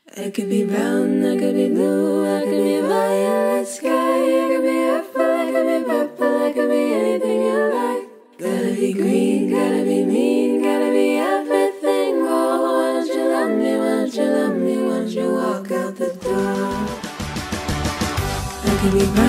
I could be brown, I could be blue, I could be violet sky, I could be hurtful, I could be purple, I could be anything you like. Gotta be green, gotta be mean, gotta be everything. Oh, why don't you love me, why don't you love me, why don't you walk out the door? I could be brown,